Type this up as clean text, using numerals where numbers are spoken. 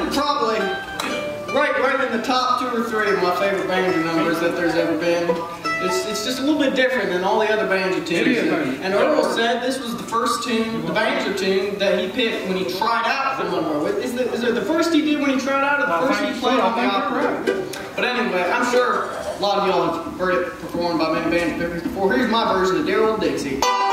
is probably right in the top 2 or 3 of my favorite banjo numbers that there's ever been. It's just a little bit different than all the other banjo tunes. And Earl said this was the first tune, the banjo tune, that he picked when he tried out for Monroe. Is it the first he did when he tried out, or the first he played on the opera? But anyway, I'm sure a lot of y'all have heard it performed by many banjo pickers before. Here's my version of Dear Old Dixie.